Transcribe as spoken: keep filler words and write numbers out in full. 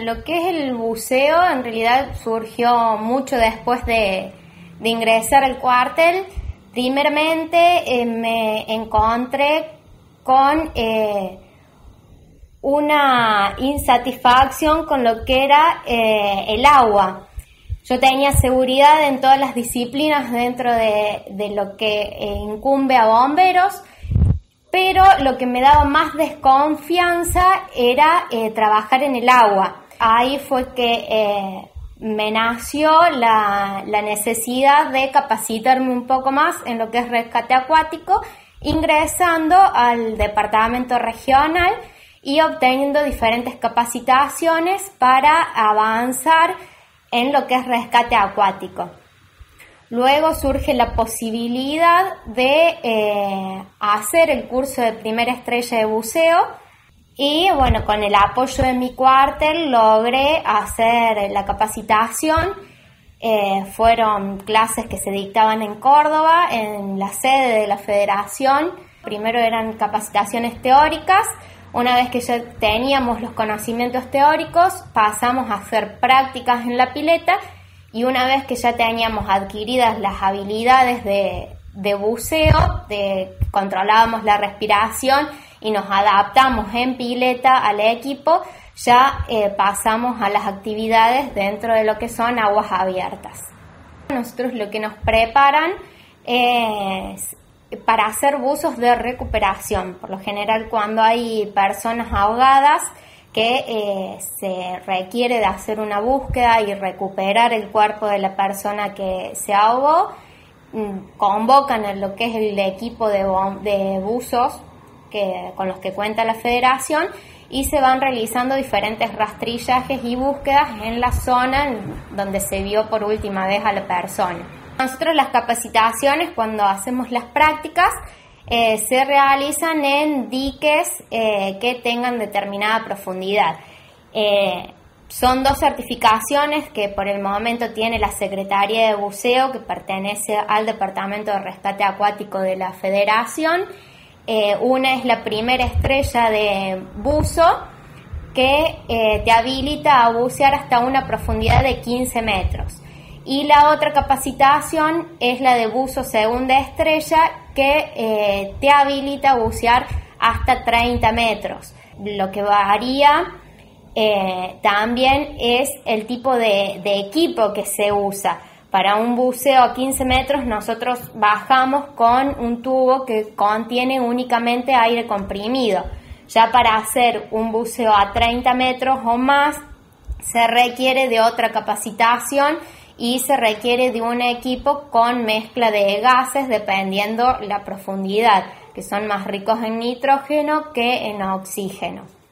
Lo que es el buceo en realidad surgió mucho después de, de ingresar al cuartel. Primeramente eh, me encontré con eh, una insatisfacción con lo que era eh, el agua. Yo tenía seguridad en todas las disciplinas dentro de, de lo que eh, incumbe a bomberos, pero lo que me daba más desconfianza era eh, trabajar en el agua. Ahí fue que eh, me nació la, la necesidad de capacitarme un poco más en lo que es rescate acuático, ingresando al departamento regional y obteniendo diferentes capacitaciones para avanzar en lo que es rescate acuático. Luego surge la posibilidad de eh, hacer el curso de primera estrella de buceo y bueno, con el apoyo de mi cuartel logré hacer la capacitación. Eh, fueron clases que se dictaban en Córdoba, en la sede de la federación. Primero eran capacitaciones teóricas. Una vez que ya teníamos los conocimientos teóricos, pasamos a hacer prácticas en la pileta. Y una vez que ya teníamos adquiridas las habilidades de, de buceo, de, controlábamos la respiración y nos adaptamos en pileta al equipo, ya eh, pasamos a las actividades dentro de lo que son aguas abiertas. Nosotros lo que nos preparan es para hacer buzos de recuperación. Por lo general, cuando hay personas ahogadas, que eh, se requiere de hacer una búsqueda y recuperar el cuerpo de la persona que se ahogó, convocan a lo que es el equipo de, de buzos que, con los que cuenta la federación y se van realizando diferentes rastrillajes y búsquedas en la zona donde se vio por última vez a la persona. Nosotros las capacitaciones, cuando hacemos las prácticas, Eh, se realizan en diques eh, que tengan determinada profundidad. Eh, son dos certificaciones que por el momento tiene la Secretaría de Buceo, que pertenece al Departamento de Rescate Acuático de la Federación. Eh, una es la primera estrella de buzo, que eh, te habilita a bucear hasta una profundidad de quince metros. Y la otra capacitación es la de buzo segunda estrella, que eh, te habilita a bucear hasta treinta metros. Lo que varía eh, también es el tipo de, de equipo que se usa. Para un buceo a quince metros nosotros bajamos con un tubo que contiene únicamente aire comprimido. Ya para hacer un buceo a treinta metros o más se requiere de otra capacitación y se requiere de un equipo con mezcla de gases dependiendo la profundidad, que son más ricos en nitrógeno que en oxígeno.